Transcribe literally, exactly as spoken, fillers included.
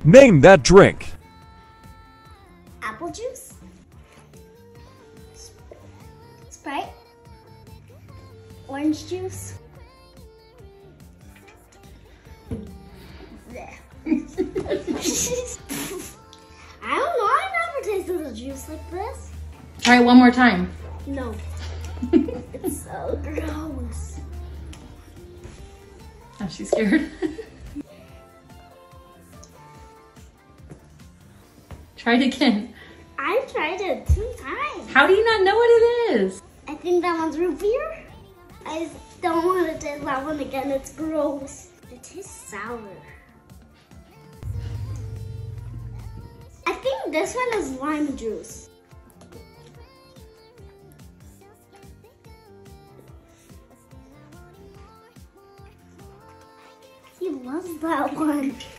Name that drink. Apple juice? Sp- Sprite? Orange juice? Bleh. I don't know, I never tasted a juice like this. Try it one more time. No. It's so gross. Oh, she's scared. Try it again. I tried it two times. How do you not know what it is? I think that one's root beer. I don't want to taste that one again. It's gross. It tastes sour. I think this one is lime juice. He loves that one.